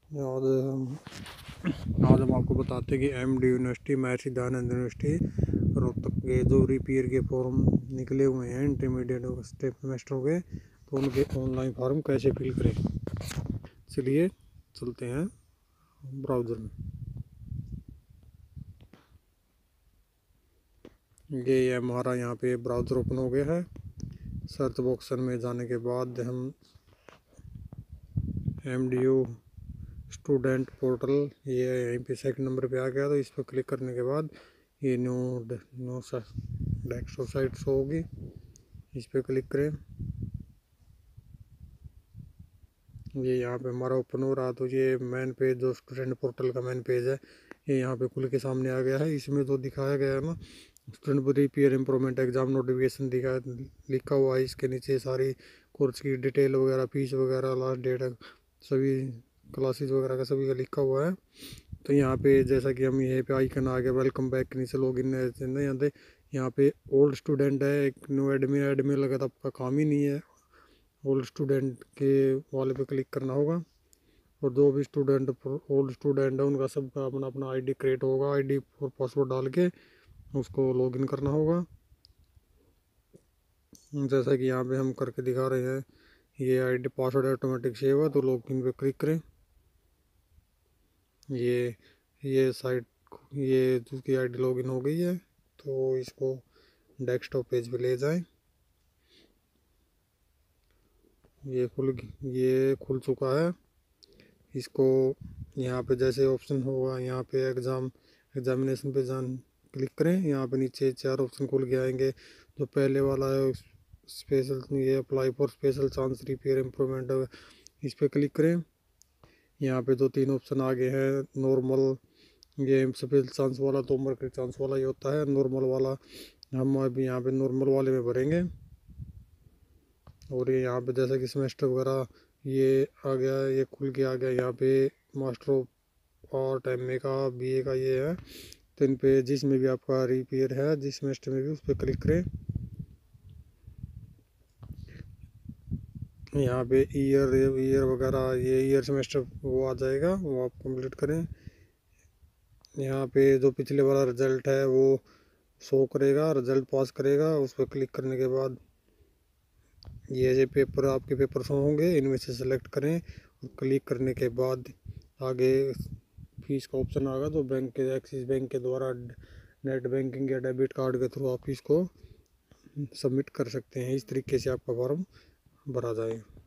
आज आज हम आपको बताते हैं कि MD university, Maharshi Dayanand university Rohtak के जो रिपेयर के फॉर्म निकले हुए हैं इंटरमीडिएट सेमेस्टरों के, तो उनके ऑनलाइन फॉर्म कैसे फिल करें। चलिए चलते हैं ब्राउज़र में। ये हमारा यहाँ पे ब्राउज़र ओपन हो गया है। सर्च बॉक्स में जाने के बाद हम MDU स्टूडेंट पोर्टल, ये यहीं पे सेकंड नंबर पे आ गया। तो इस पर क्लिक करने के बाद ये न्यू डेस्कटॉप साइट शो होगी, इस पर क्लिक करें। ये यहाँ पे हमारा ओपन हो रहा। तो ये मेन पेज, जो स्टूडेंट पोर्टल का मेन पेज है, ये यहाँ पे खुल के सामने आ गया है। इसमें जो दिखाया गया है ना, student repair improvement exam notification लिखा हुआ है। इसके नीचे सारी कोर्स की डिटेल वगैरह, फीस वगैरह, लास्ट डेट, सभी क्लासेस वगैरह का सभी का लिखा हुआ है। तो यहाँ पे जैसा कि हम यहीं पे आइकन आ गया वेलकम बैक के नीचे लॉगिन है। यहाँ पे ओल्ड स्टूडेंट है, एक न्यू एडमिन एडमिन लगा, तो आपका काम ही नहीं है। ओल्ड स्टूडेंट के वाले पे क्लिक करना होगा। और जो भी स्टूडेंट ओल्ड स्टूडेंट है उनका सबका अपना अपना आईडी क्रिएट होगा। आईडी और पासवर्ड डाल के उसको लॉगिन करना होगा, जैसा कि यहाँ पे हम करके दिखा रहे हैं। ये आईडी पासवर्ड ऑटोमेटिक सेव है, तो लॉगिन पे क्लिक करें। ये साइट, ये जिसकी आईडी लॉगिन हो गई है, तो इसको डेस्कटॉप पेज पे ले जाएं। ये खुल चुका है। इसको यहाँ पे जैसे ऑप्शन होगा, यहाँ पे एग्जामिनेशन पे क्लिक करें। यहाँ पे नीचे 4 ऑप्शन खुल के आएंगे। जो पहले वाला है स्पेशल, ये apply for special chance repair improvement, इस पर क्लिक करें। यहाँ पे जो 3 ऑप्शन आ गए हैं, नॉर्मल, ये स्पेशल चांस वाला तो उम्र के चांस वाला ये होता है। नॉर्मल वाला हम अभी यहाँ पे नॉर्मल वाले में भरेंगे। और ये यहाँ पे जैसा कि सेमेस्टर वगैरह ये आ गया, ये खुल के आ गया। यहाँ पे मास्टर ऑफ आर्ट, MA का, BA का ये है। तो इन पे जिसमें भी आपका रिपेयर है, जिस सेमेस्टर में भी, उस पर क्लिक करें। यहाँ पे ईयर वगैरह, ये ईयर सेमेस्टर वो आ जाएगा, वो आप कंप्लीट करें। यहाँ पे जो पिछले वाला रिजल्ट है वो शो करेगा, रिजल्ट पास करेगा। उस पर क्लिक करने के बाद ये जो पेपर, आपके पेपर शो होंगे, इनमें से सेलेक्ट करें। और क्लिक करने के बाद आगे फीस का ऑप्शन आएगा। तो बैंक के, एक्सिस बैंक के द्वारा नेट बैंकिंग या डेबिट कार्ड के थ्रू आप इसको सबमिट कर सकते हैं। इस तरीके से आपका फॉर्म भरा जाएगा।